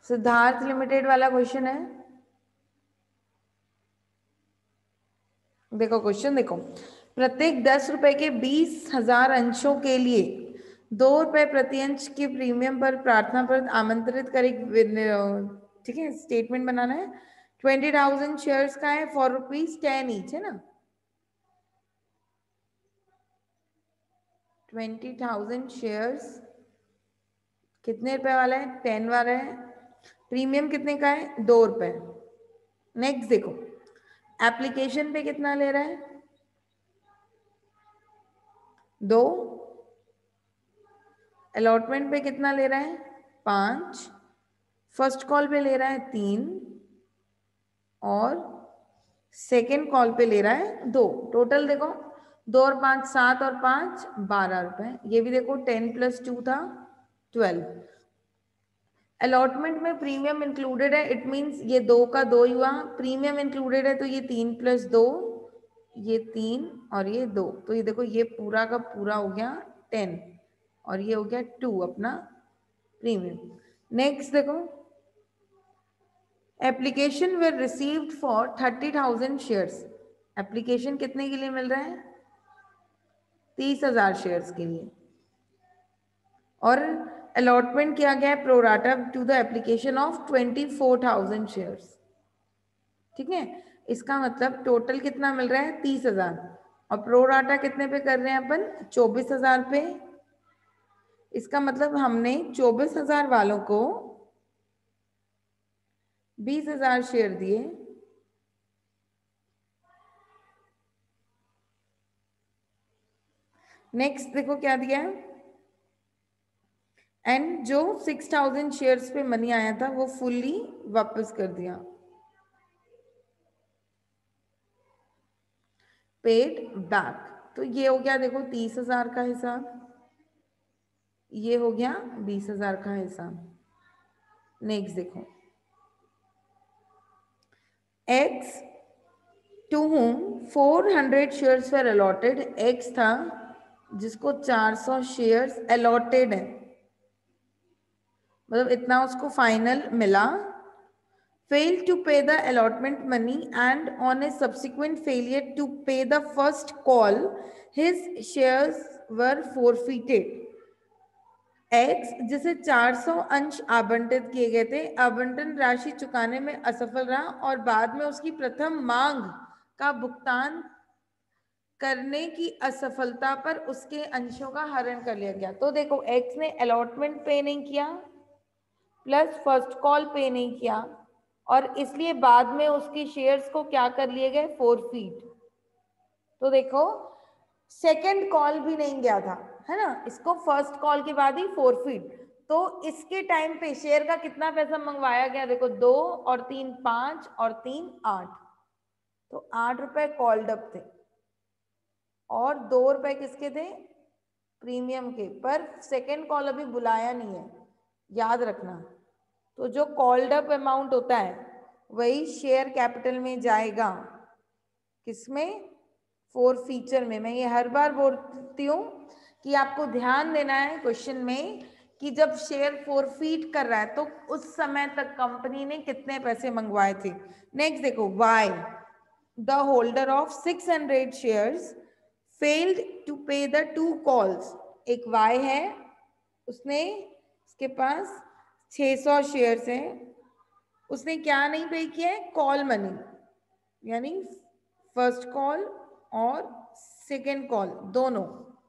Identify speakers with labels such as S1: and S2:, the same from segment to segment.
S1: Siddharth limited वाला question है। देखो क्वेश्चन देखो, प्रत्येक 10 रुपए के 20,000 अंशों के लिए 2 रुपए प्रति अंश के प्रीमियम पर प्रार्थना पर आमंत्रित कर एक ठीक है स्टेटमेंट बनाना है। 20,000 शेयर्स का है फॉर ₹10 ईच, है ना। 20,000 शेयर्स कितने रुपए वाला है? 10 वाला है। प्रीमियम कितने का है? 2 रुपए। नेक्स्ट देखो, एप्लीकेशन पे कितना ले रहा है? 2। अलॉटमेंट पे कितना ले रहा है? 5। फर्स्ट कॉल पे ले रहा है 3 और सेकेंड कॉल पे ले रहा है 2। टोटल देखो 2 और 5 7 और 5 12 रुपए। ये भी देखो 10 + 2 था 12। अलॉटमेंट में प्रीमियम इंक्लूडेड है, इट मीन्स ये 2 का 2 ही हुआ। प्रीमियम इंक्लूडेड है तो ये 3 + 2, ये 3 और ये 2, तो ये देखो ये पूरा का पूरा हो गया 10 और ये हो गया 2 अपना प्रीमियम। नेक्स्ट देखो, application were received for 30,000 shares. Application कितने के लिए मिल रहा है? 30,000 शेयर्स के लिए। और अलॉटमेंट किया गया है pro rata to the application of 24,000 shares. ठीक है, इसका मतलब टोटल कितना मिल रहा है? 30,000 और प्रोराटा कितने पे कर रहे हैं अपन? 24,000 पे। इसका मतलब हमने 24,000 वालों को 20,000 शेयर दिए। नेक्स्ट देखो क्या दिया है, एंड जो 6,000 शेयर्स पे मनी आया था वो फुल्ली वापस कर दिया, पेड बैक। तो ये हो गया देखो 30,000 का हिसाब, ये हो गया 20,000 का हिसाब। नेक्स्ट देखो, X to whom 400 shares were allotted. X था जिसको 400 शेयर्स अलॉटेड है, मतलब इतना उसको फाइनल मिला। failed to pay the allotment money and on a subsequent failure to pay the first call his shares were forfeited। X जिसे 400 अंश आवंटित किए गए थे, आवंटन राशि चुकाने में असफल रहा और बाद में उसकी प्रथम मांग का भुगतान करने की असफलता पर उसके अंशों का हरण कर लिया गया। तो देखो एक्स ने अलॉटमेंट पे नहीं किया प्लस फर्स्ट कॉल पे नहीं किया और इसलिए बाद में उसके शेयर्स को क्या कर लिए गए? फोरफीट। तो देखो सेकंड कॉल भी नहीं गया था, है ना, इसको फर्स्ट कॉल के बाद ही फोरफीट। तो इसके टाइम पे शेयर का कितना पैसा मंगवाया गया? देखो 2 और 3 5 और 3 8, तो 8 रुपए कॉल्ड अप थे और 2 रुपए किसके थे? प्रीमियम के। पर सेकेंड कॉल अभी बुलाया नहीं है, याद रखना। तो जो कॉल्ड अप अमाउंट होता है वही शेयर कैपिटल में जाएगा, किसमें? फोर फीचर में। मैं ये हर बार बोलती हूँ कि आपको ध्यान देना है क्वेश्चन में कि जब शेयर फोरफीट कर रहा है तो उस समय तक कंपनी ने कितने पैसे मंगवाए थे। नेक्स्ट देखो, Y the holder of 600 shares failed to pay the 2 calls. एक वाई है, उसने इसके पास 600 शेयर्स हैं, उसने क्या नहीं पे किया है? कॉल मनी, यानी फर्स्ट कॉल और सेकेंड कॉल दोनों,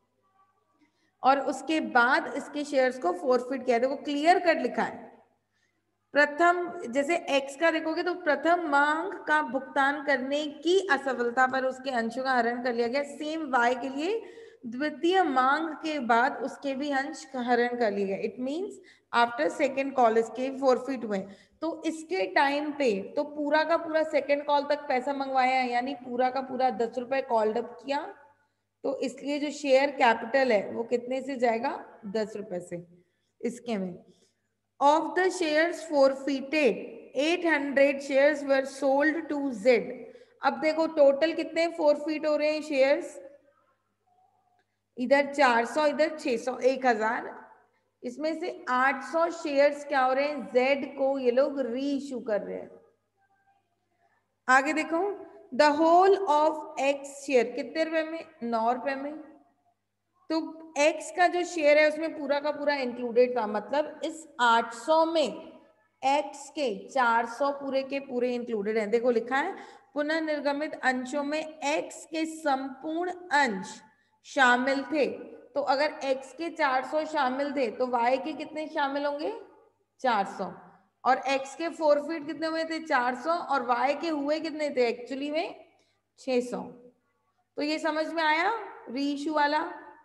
S1: और उसके बाद इसके शेयर्स को फोरफिट किया। देखो क्लियर कट लिखा है। प्रथम, जैसे एक्स का देखोगे तो प्रथम मांग का भुगतान करने की असफलता पर उसके अंशों का हरण कर लिया गया। सेम वाई के लिए द्वितीय मांग के बाद उसके भी अंश का हरण कर लिया गया। It means after second call इसके फोरफिट हुए। तो इसके टाइम पे तो पूरा का पूरा सेकेंड कॉल तक पैसा मंगवाया है, यानी पूरा का पूरा 10 रुपए कॉल्ड अप किया। तो इसलिए जो शेयर कैपिटल है वो कितने से जाएगा? 10 रुपए से। इसके में of the shares forfeited 800 shares were sold to Z. अब देखो टोटल कितने फोरफिट हो रहे हैं शेयर्स? इधर 400, इधर 600, 1000। इसमें से 800 शेयर्स क्या हो रहे हैं, जेड को ये लोग री इशू कर रहे हैं। आगे देखो, the whole of X share कितने रुपए में, 9 रुपए में। तो एक्स का जो शेयर है उसमें पूरा का पूरा इंक्लूडेड था, मतलब इस 800 में एक्स के 400 पूरे के पूरे इंक्लूडेड हैं। देखो लिखा है पुनर्निर्गमित अंशों में एक्स के संपूर्ण अंश शामिल थे। तो अगर x के 400 शामिल थे तो y के कितने शामिल होंगे, 400। और x के फोरफिट कितने हुए थे, 400। और y के हुए कितने थे एक्चुअली में, 600। तो ये समझ में आया री इशू वाला।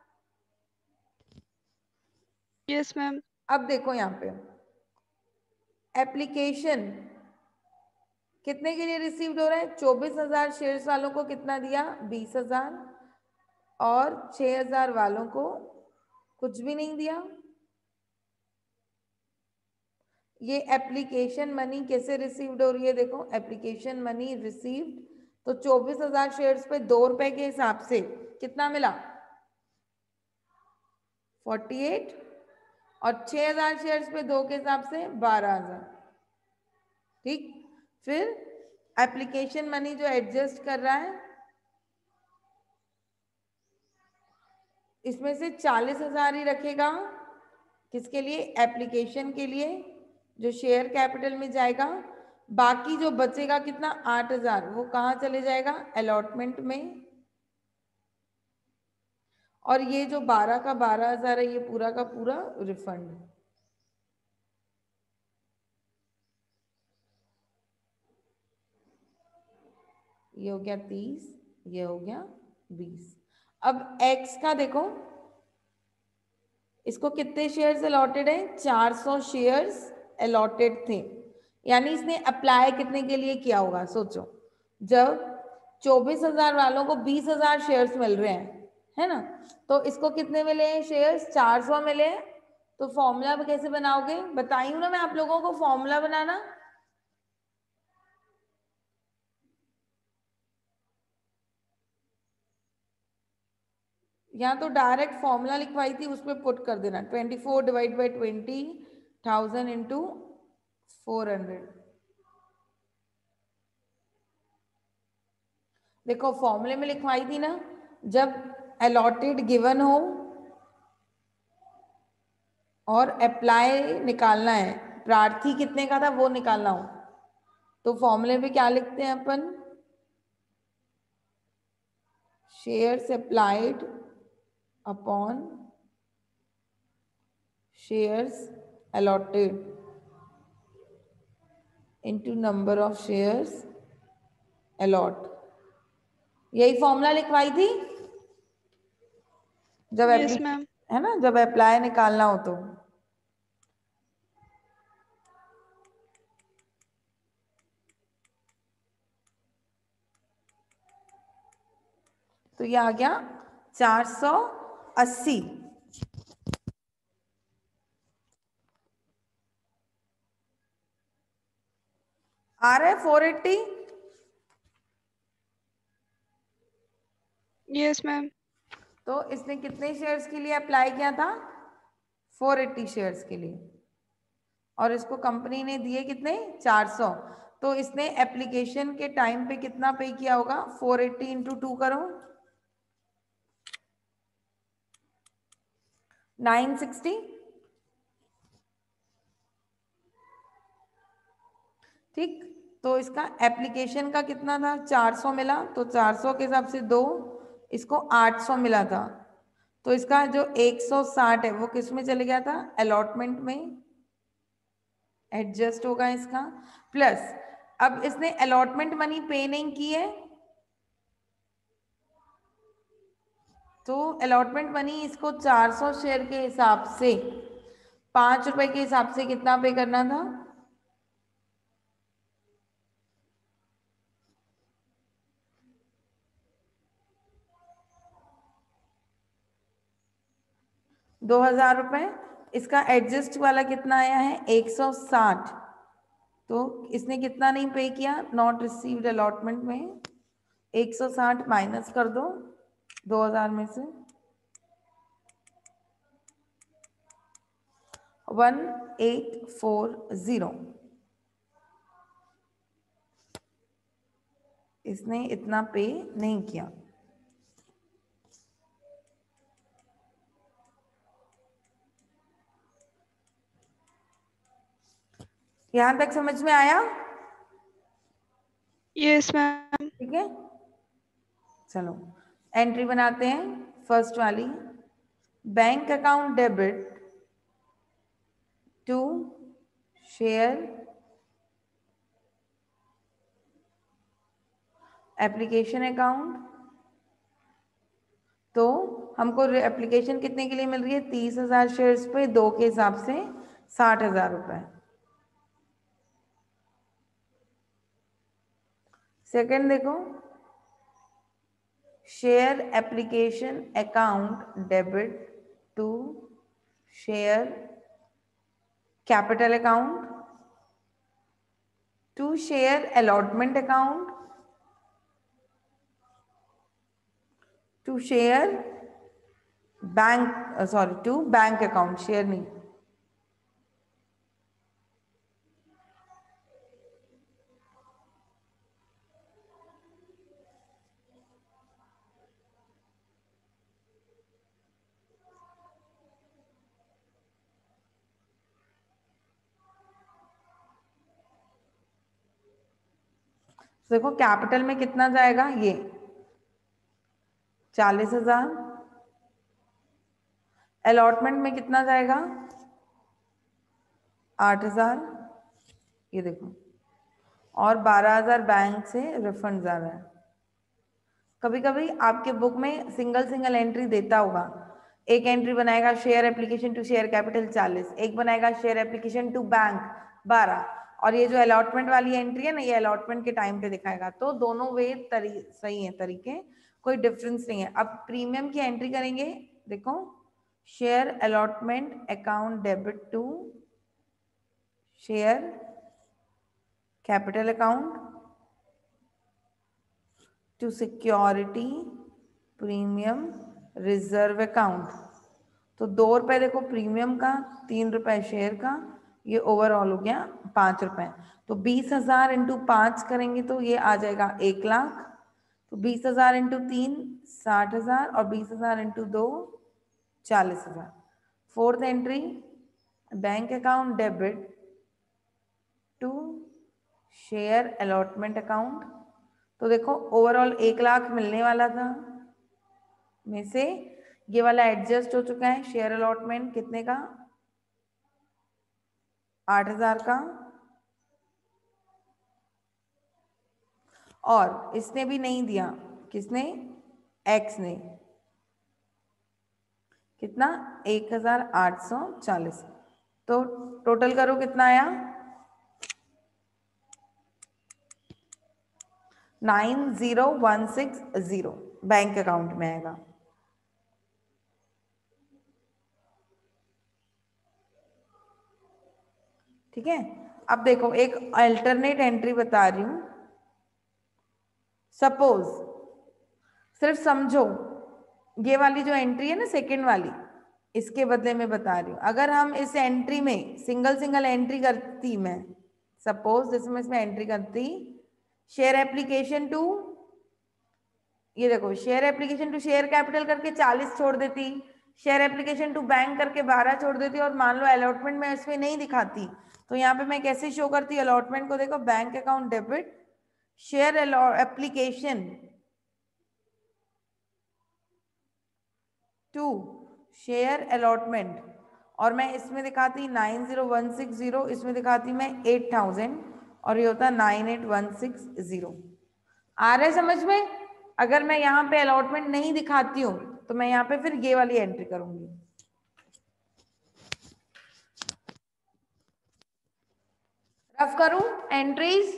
S2: Yes ma'am.
S1: अब देखो यहाँ पे एप्लीकेशन कितने के लिए रिसीव्ड हो रहा है, 24,000 शेयर्स वालों को कितना दिया, 20,000। और 6,000 वालों को कुछ भी नहीं दिया। ये एप्लीकेशन मनी कैसे रिसीव्ड हो रही है, देखो एप्लीकेशन मनी रिसीव्ड, तो 24,000 शेयर्स पे 2 रुपए के हिसाब से कितना मिला, 48। और 6,000 शेयर्स पे 2 के हिसाब से 12,000। ठीक, फिर एप्लीकेशन मनी जो एडजस्ट कर रहा है इसमें से 40,000 ही रखेगा, किसके लिए, एप्लीकेशन के लिए, जो शेयर कैपिटल में जाएगा। बाकी जो बचेगा कितना, 8,000, वो कहाँ चले जाएगा, अलॉटमेंट में। और ये जो 12 का 12,000 है ये पूरा का पूरा रिफंड। ये हो गया 30, ये हो गया 20। अब एक्स का देखो, इसको कितने शेयर्स अलॉटेड है, 400 शेयर्स अलॉटेड थे। यानी इसने अप्लाई कितने के लिए किया होगा, सोचो। जब 24,000 वालों को 20,000 शेयर्स मिल रहे हैं, है ना, तो इसको कितने मिले हैं शेयर्स, 400 मिले हैं। तो फॉर्मूला कैसे बनाओगे, बताई हूं ना मैं आप लोगों को फॉर्मूला बनाना। यहाँ तो डायरेक्ट फॉर्मूला लिखवाई थी, उसमें पुट कर देना 24 डिवाइड बाई 20,000 इंटू 400। देखो फॉर्मूले में लिखवाई थी ना, जब अलॉटेड गिवन हो और अप्लाई निकालना है, प्रार्थी कितने का था वो निकालना हो, तो फॉर्मूले में क्या लिखते हैं अपन, shares applied upon shares allotted into number of shares allot। यही फॉर्मूला लिखवाई थी जब
S2: यस मैम।
S1: है ना, जब अप्लाई निकालना हो तो ये आ गया 480। आ रहा है 480।
S2: Yes ma'am.
S1: तो इसने कितने शेयर्स के लिए अप्लाई किया था, 480 शेयर्स के लिए। और इसको कंपनी ने दिए कितने, 400। तो इसने एप्लीकेशन के टाइम पे कितना पे किया होगा, 480 इंटू 2 करो, 960। ठीक, तो इसका एप्लीकेशन का कितना था, 400 मिला, तो 400 के हिसाब से 2, इसको 800 मिला था। तो इसका जो 160 है वो किस में चले गया था, अलॉटमेंट में, एडजस्ट होगा इसका। प्लस अब इसने अलॉटमेंट मनी पे नहीं की है, तो अलॉटमेंट मनी इसको 400 शेयर के हिसाब से 5 रुपए के हिसाब से कितना पे करना था, 2,000 रुपए। इसका एडजस्ट वाला कितना आया है, 160। तो इसने कितना नहीं पे किया, नॉट रिसीव्ड अलॉटमेंट में 160 माइनस कर दो 2,000 में से, 1840। इसने इतना पे नहीं किया। यहां तक समझ में आया?
S2: Yes ma'am.
S1: ठीक है, चलो एंट्री बनाते हैं। फर्स्ट वाली, bank account debit to share application account. तो हमको एप्लीकेशन कितने के लिए मिल रही है? 30,000 शेयर्स पे 2 के हिसाब से 60,000 रुपए। सेकंड देखो, share application account debit to share capital account to share allotment account to share bank, sorry to bank account, share नहीं। देखो कैपिटल में कितना जाएगा, ये 40,000। अलॉटमेंट में कितना जाएगा? 8,000, ये देखो। और 12,000 बैंक से रिफंड आ रहा है। कभी कभी आपके बुक में सिंगल सिंगल एंट्री देता होगा। एक एंट्री बनाएगा share application to share capital 40, एक बनाएगा शेयर एप्लीकेशन टू बैंक 12, और ये जो अलॉटमेंट वाली एंट्री है ना, ये अलॉटमेंट के टाइम पे दिखाएगा। तो दोनों वे सही है तरीके, कोई डिफरेंस नहीं है। अब प्रीमियम की एंट्री करेंगे। देखो, share allotment account debit to share capital account to security premium reserve account. तो 2 रुपए देखो प्रीमियम का, 3 रुपए शेयर का, ये ओवरऑल हो गया 5 रुपए। तो 20,000 इंटू 5 करेंगे तो ये आ जाएगा 1,00,000। तो 20,000 इंटू 3 60,000, और 20,000 into 2 40,000। Fourth entry, bank account debit to share allotment account. तो देखो ओवरऑल 1,00,000 मिलने वाला था, में से ये वाला एडजस्ट हो चुका है। शेयर अलॉटमेंट कितने का? 8,000 का। और इसने भी नहीं दिया, किसने? एक्स ने। कितना? 1,840। तो टोटल करो कितना आया? 90,160 बैंक अकाउंट में आएगा। ठीक है, अब देखो एक अल्टरनेट एंट्री बता रही हूं। सपोज, सिर्फ समझो, ये वाली जो एंट्री है ना सेकंड वाली, इसके बदले में बता रही हूँ। अगर हम इस एंट्री में सिंगल सिंगल एंट्री करती, मैं सपोज इसमें एंट्री करती शेयर एप्लीकेशन टू, ये देखो share application to share capital करके 40 छोड़ देती, शेयर एप्लीकेशन टू बैंक करके 12 छोड़ देती, और मान लो अलॉटमेंट में इसमें नहीं दिखाती, तो यहाँ पे मैं कैसे शो करती अलॉटमेंट को? देखो bank account debit share application to share allotment, और मैं इसमें दिखाती 90,160, इसमें दिखाती मैं 8,000, और ये होता 98,160। आ रहा है समझ में? अगर मैं यहाँ पे अलॉटमेंट नहीं दिखाती हूँ तो मैं यहाँ पे फिर ये वाली एंट्री करूंगी। रफ करूं एंट्रीज?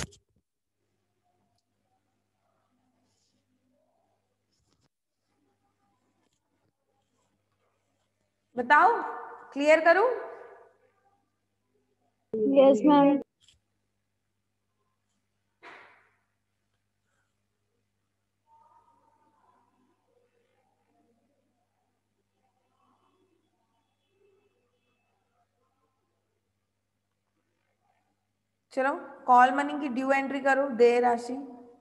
S1: बताओ, क्लियर करूं?
S2: Yes ma'am.
S1: चलो कॉल मनी की ड्यू एंट्री करो, देय राशि।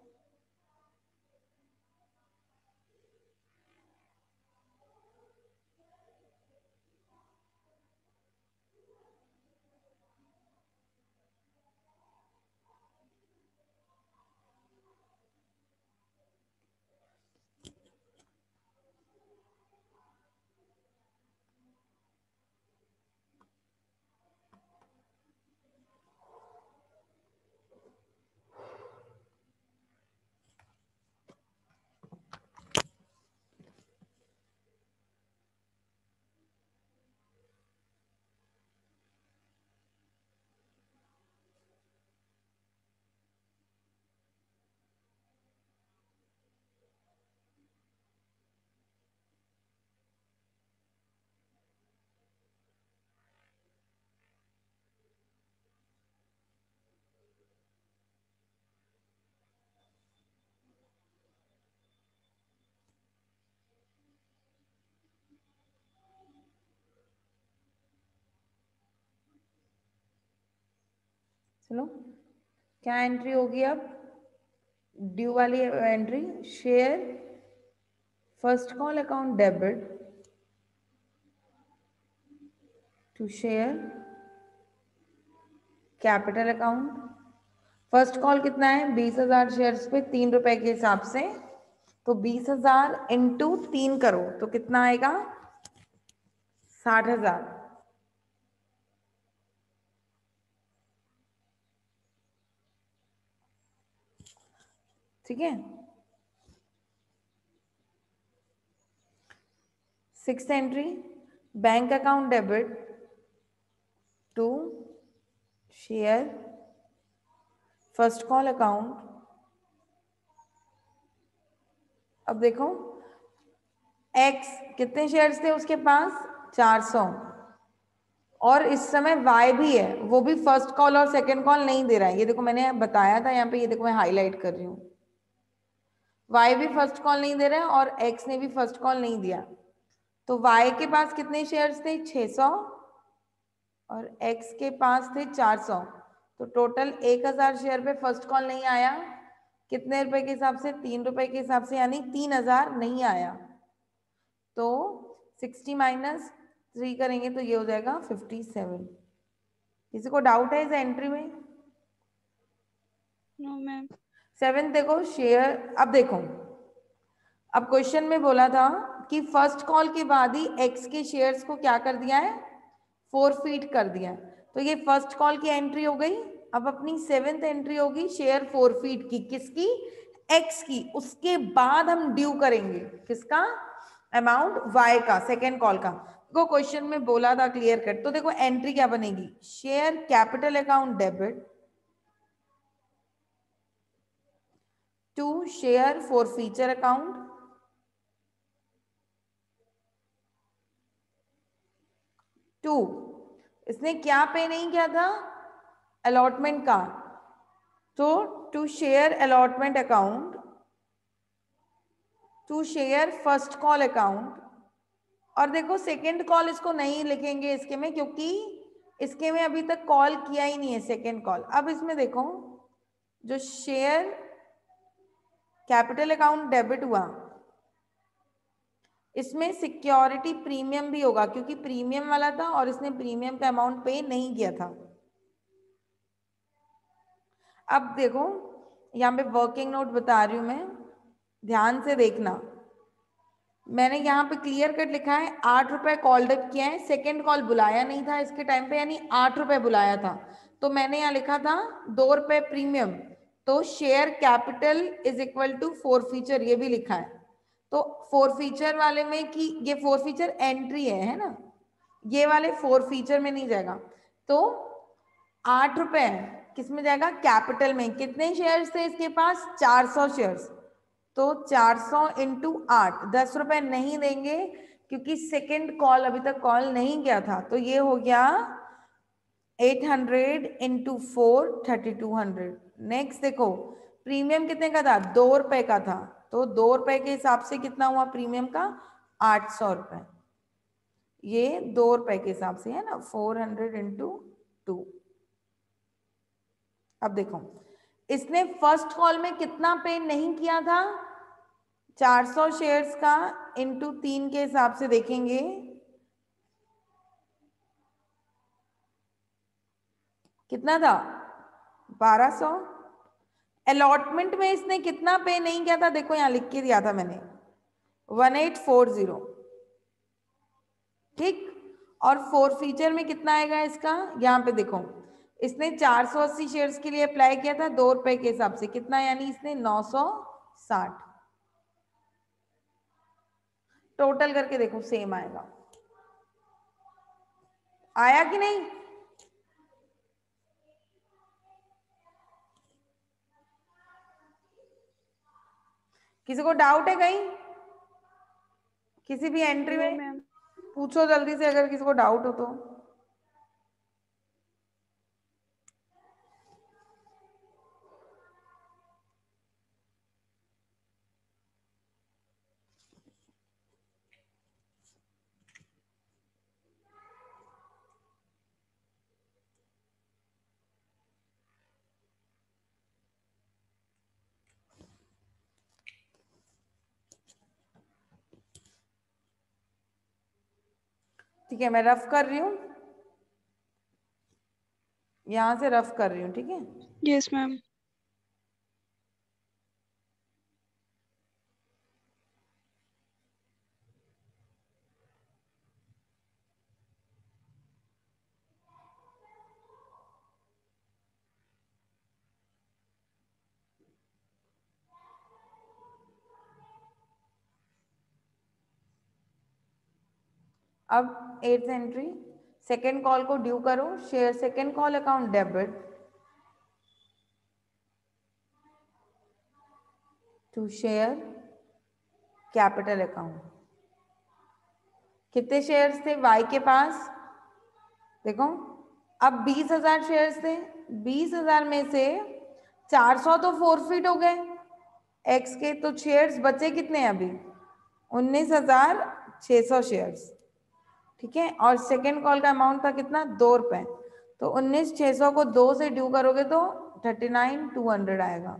S1: चलो क्या एंट्री होगी अब? ड्यू वाली entry, share first call account debit to share capital account. First call कितना है? 20,000 शेयर्स पे 3 रुपए के हिसाब से, तो 20,000 इंटू 3 करो तो कितना आएगा? 60,000। ठीक है। 6th entry, bank account debit to share first call account. अब देखो एक्स कितने शेयर्स थे उसके पास? 400, और इस समय वाई भी है, वो भी फर्स्ट कॉल और सेकंड कॉल नहीं दे रहा है। ये देखो मैंने बताया था यहाँ पे, ये देखो मैं हाईलाइट कर रही हूँ। वाई भी फर्स्ट कॉल नहीं दे रहा है और एक्स ने भी फर्स्ट कॉल नहीं दिया। तो वाई के पास कितने शेयर्स थे? 600, और एक्स के पास थे 400। तो टोटल 1,000 शेयर पे फर्स्ट कॉल नहीं आया। कितने रुपए के हिसाब से? 3 रुपए के हिसाब से, यानी 3,000 नहीं आया। तो 60 माइनस 3 करेंगे तो ये हो जाएगा 57। किसी को डाउट है इस एंट्री में?
S2: No ma'am.
S1: 7 देखो शेयर। अब देखो, अब क्वेश्चन में बोला था कि फर्स्ट कॉल के बाद ही एक्स के शेयर्स को क्या कर दिया है? फोरफीट कर दिया। तो ये फर्स्ट कॉल की एंट्री हो गई। अब अपनी 7th एंट्री होगी शेयर फोरफीट की। किसकी? एक्स की। उसके बाद हम ड्यू करेंगे किसका? अमाउंट वाई का, सेकेंड कॉल का। देखो क्वेश्चन में बोला था क्लियर कट। तो देखो एंट्री क्या बनेगी? Share capital account debit to share forfeiture account. To, इसने क्या पे नहीं किया था? अलॉटमेंट का। तो to share allotment account to share first call account. और देखो सेकेंड कॉल इसको नहीं लिखेंगे इसके में, क्योंकि इसके में अभी तक कॉल किया ही नहीं है सेकेंड कॉल। अब इसमें देखो जो शेयर कैपिटल अकाउंट डेबिट हुआ, इसमें सिक्योरिटी प्रीमियम भी होगा, क्योंकि प्रीमियम वाला था और इसने प्रीमियम का अमाउंट पे नहीं किया था। अब देखो यहाँ पे वर्किंग नोट बता रही हूं मैं, ध्यान से देखना। मैंने यहाँ पे क्लियर कट लिखा है 8 रुपए कॉल डेबिट किया है। सेकेंड कॉल बुलाया नहीं था इसके टाइम पे, यानी 8 रुपए बुलाया था। तो मैंने यहाँ लिखा था 2 रुपए प्रीमियम। तो share capital is equal to forfeiture, ये भी लिखा है। तो फोरफीचर वाले में कि ये फोरफीचर एंट्री है ना, ये वाले फोरफीचर में नहीं जाएगा। तो 8 रुपए किस में जाएगा? कैपिटल में। कितने शेयर्स थे इसके पास? 400 शेयर्स। तो 400 इंटू 8, 10 रुपए नहीं देंगे क्योंकि सेकेंड कॉल अभी तक कॉल नहीं किया था। तो ये हो गया 800 इंटू 4, 3200। नेक्स्ट देखो प्रीमियम कितने का था? 2 रुपए का था। तो 2 रुपए के हिसाब से कितना हुआ प्रीमियम का? 800 रुपए। ये 2 रुपए के हिसाब से है ना, 400 इंटू 2। अब देखो, इसने फर्स्ट कॉल में कितना पे नहीं किया था, 400 शेयर्स का इंटू 3 के हिसाब से देखेंगे, कितना था 1200। अलॉटमेंट में इसने कितना पे नहीं किया था, देखो यहां लिख के दिया था मैंने 1840, ठीक। और फोर फीचर में कितना आएगा इसका, यहाँ पे देखो इसने 480 शेयर्स के लिए अप्लाई किया था 2 रुपए के हिसाब से, कितना यानी इसने 960। टोटल करके देखो सेम आएगा, आया कि नहीं। किसी को डाउट है कहीं, किसी भी एंट्री
S2: नो
S1: में
S2: मैम।
S1: पूछो जल्दी से अगर किसी को डाउट हो तो। ठीक है, मैं रफ कर रही हूँ, यहां से रफ कर रही हूँ, ठीक है।
S2: Yes ma'am.
S1: अब 8th एंट्री, सेकेंड कॉल को ड्यू करो, share second call account debit to share capital account. कितने शेयर्स थे वाई के पास, देखो अब 20,000 शेयर्स थे, 20,000 में से 400 तो फोरफिट हो गए एक्स के, तो शेयर्स बचे कितने हैं अभी, 19,600 शेयर्स, ठीक है। और सेकेंड कॉल का अमाउंट था कितना, 2 रुपए, तो 19,600 को 2 से ड्यू करोगे तो 39,200 आएगा।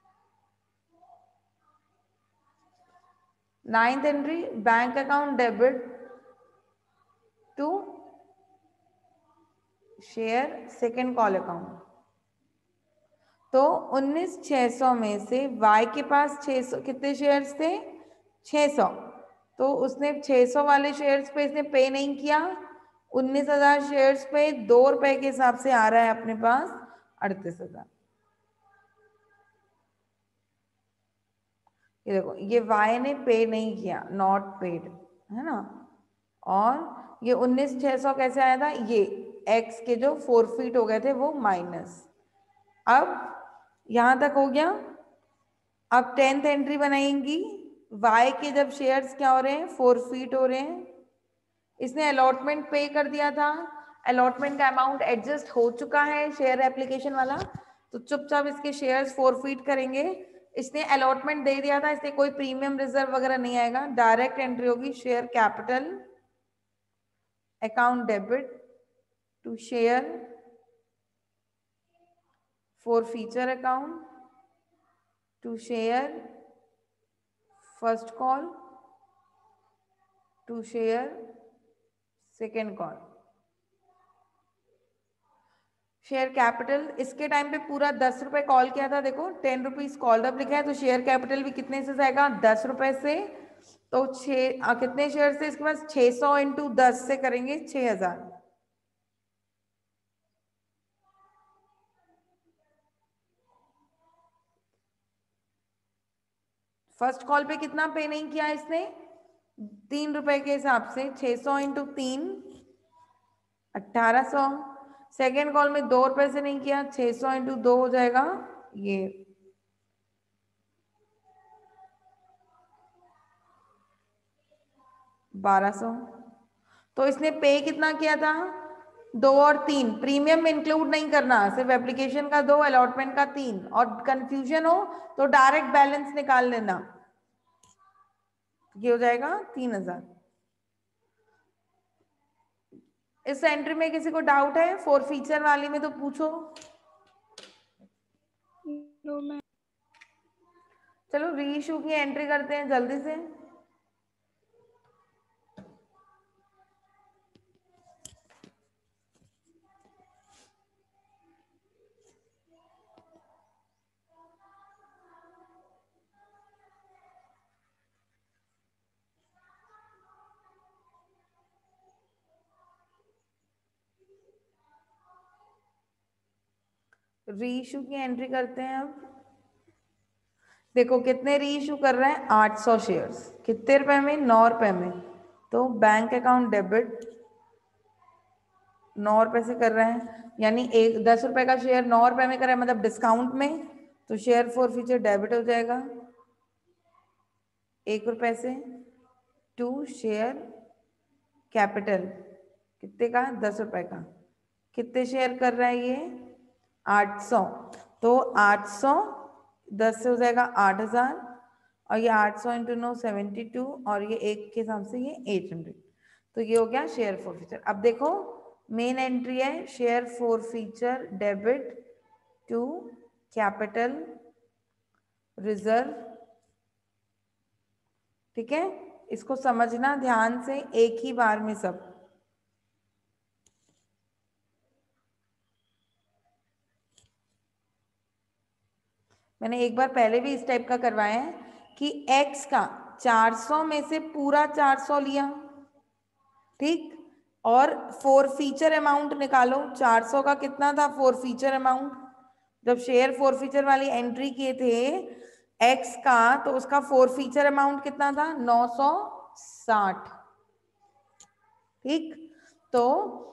S1: 9th entry, bank account debit to share second call account. तो 19,600 में से y के पास 600 कितने शेयर्स थे, 600, तो उसने 600 वाले शेयर्स पे इसने पे नहीं किया, 19,000 शेयर्स पे 2 रुपए के हिसाब से आ रहा है अपने पास 38,000। ये देखो ये y ने पे नहीं किया, नॉट पेड, है ना। और ये 19,600 कैसे आया था, ये x के जो फोरफीट हो गए थे वो माइनस। अब यहां तक हो गया। अब 10th एंट्री बनाएंगी, y के जब शेयर्स क्या हो रहे हैं, फोरफीट हो रहे हैं, इसने अलॉटमेंट पे कर दिया था, अलॉटमेंट का अमाउंट एडजस्ट हो चुका है शेयर एप्लीकेशन वाला, तो चुपचाप इसके शेयर्स फोरफीट करेंगे। इसने अलॉटमेंट दे दिया था, इसलिए कोई प्रीमियम रिजर्व वगैरह नहीं आएगा, डायरेक्ट एंट्री होगी share capital account debit to share forfeiture account to share first call to share second call। Share capital इसके टाइम पे पूरा 10 रुपए कॉल किया था, देखो 10 रुपीज कॉल्ड अप लिखा है, तो शेयर कैपिटल भी कितने से जाएगा, 10 रुपए से। तो कितने शेयर से इसके पास, 600 इंटू 10 से करेंगे 6,000। फर्स्ट कॉल पे कितना पे नहीं किया इसने, 3 रुपए के हिसाब से, 600 इंटू 3 1800। सेकेंड कॉल में 2 रुपए से नहीं किया, 600 इंटू 2 हो जाएगा ये 1200। तो इसने पे कितना किया था, 2 और 3, प्रीमियम इंक्लूड नहीं करना, सिर्फ एप्लीकेशन का 2, अलॉटमेंट का 3, और कंफ्यूजन हो तो डायरेक्ट बैलेंस निकाल लेना, ये हो जाएगा 3,000। इस एंट्री में किसी को डाउट है, फोर फीचर वाली में तो पूछो।
S2: No ma'am.
S1: चलो री इशू की एंट्री करते हैं जल्दी से। री इशू की एंट्री करते हैं अब। देखो कितने री इशू कर रहे हैं, 800 शेयर्स। कितने रुपए में? 9 रुपए में। तो बैंक अकाउंट डेबिट 9 रुपए से कर रहे हैं, यानी एक 10 रुपए का शेयर 9 रुपए में कर रहे हैं, मतलब डिस्काउंट में। तो शेयर फॉर फ्यूचर डेबिट हो जाएगा 1 रुपए से। टू शेयर कैपिटल कितने का? 10 रुपए का। कितने शेयर कर रहा है ये? 800। तो 800 10 से हो जाएगा 8000, और ये 800 इंटू 9 72, और ये एक के हिसाब से ये 800। तो ये हो गया शेयर फॉर फ्यूचर। अब देखो मेन एंट्री है share forfeiture debit to capital reserve. ठीक है, इसको समझना ध्यान से एक ही बार में सब। मैंने एक बार पहले भी इस टाइप का करवाया है कि x का 400 में से पूरा 400 लिया, ठीक, और फोर फीचर अमाउंट निकालो। 400 का कितना था फोर फीचर अमाउंट? जब शेयर फोर फीचर वाली एंट्री किए थे x का, तो उसका फोर फीचर अमाउंट कितना था? 960। ठीक, तो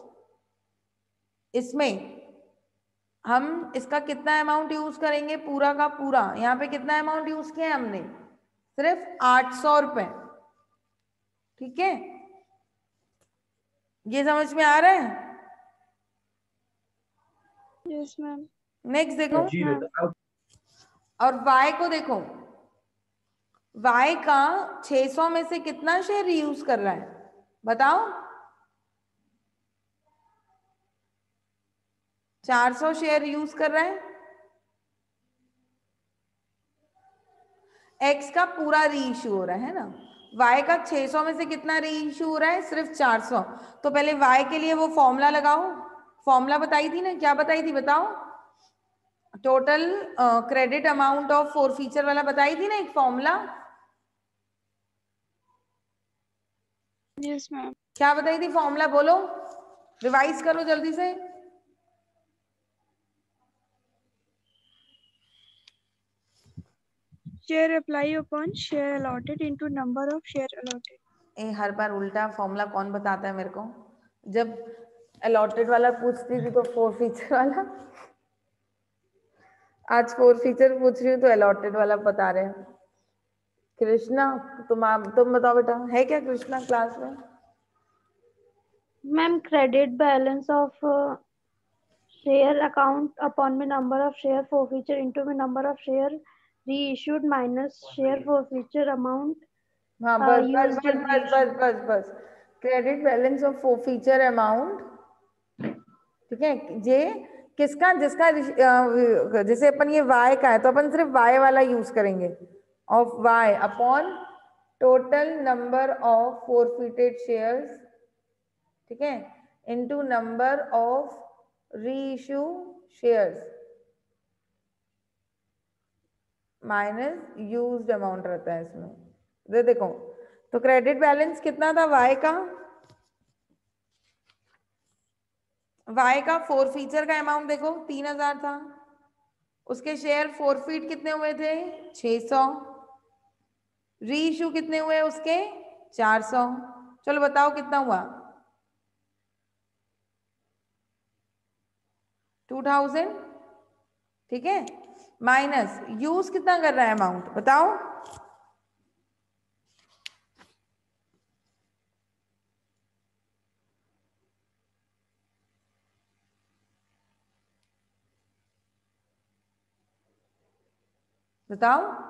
S1: इसमें हम इसका कितना अमाउंट यूज करेंगे? पूरा का पूरा। यहाँ पे कितना अमाउंट यूज किया हमने? सिर्फ 800 रुपए। ठीक है, ये समझ में आ रहा है?
S2: Yes ma'am.
S1: नेक्स्ट देखो,
S2: यस मैम।
S1: और y को देखो। y का 600 में से कितना शेयर यूज कर रहा है बताओ? 400 शेयर यूज कर रहा है। x का पूरा री इशू हो रहा है ना। y का 600 में से कितना री इशू हो रहा है? सिर्फ 400। तो पहले y के लिए वो फॉर्मूला लगाओ। फॉर्मूला बताई थी ना, क्या बताई थी बताओ? Total credit amount of forfeiture वाला बताई थी ना एक फॉर्मूला।
S2: Yes ma'am.
S1: क्या बताई थी फॉर्मूला? बोलो, रिवाइज करो जल्दी से।
S2: Share apply upon share allotted into number of share allotted.
S1: हर बार उल्टा फॉर्मूला कौन बताता है मेरे को? जब अलॉटेड वाला पूछती थी तो फोर फीचर वाला, आज फोर फीचर पूछ रही हूँ तो अलॉटेड वाला बता रहे हैं। कृष्णा, तुम बताओ बेटा, है क्या कृष्णा क्लास में?
S2: Ma'am credit balance of share account upon में number of share forfeiture into में number of share reissued minus share forfeiture amount
S1: हाँ, बस बस
S2: यूज्ड
S1: बस
S2: इन
S1: बस बस
S2: रीइश्यू।
S1: बस बस। Credit balance of forfeiture amount. ठीक है, ये किसका? जिसका जैसे अपन ये y का है तो अपन सिर्फ y वाला यूज करेंगे। Of y upon total number of forfeited shares, ठीक है, into number of reissue shares minus used amount रहता है इसमें। ये देखो, तो क्रेडिट बैलेंस कितना था y का? y का फोर फीचर का अमाउंट देखो 3000 था। उसके शेयर फोरफीट कितने हुए थे? 600। री इशू कितने हुए उसके? 400। चलो बताओ कितना हुआ? 2000। ठीक है, माइनस यूज कितना कर रहा है अमाउंट बताओ? बताओ।